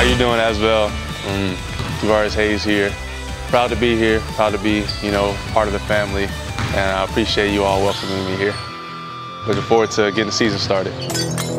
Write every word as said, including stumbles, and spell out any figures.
you doing, ASVEL? Um, Kevarrius Hayes here. Proud to be here, proud to be, you know, part of the family, and I appreciate you all welcoming me here. Looking forward to getting the season started.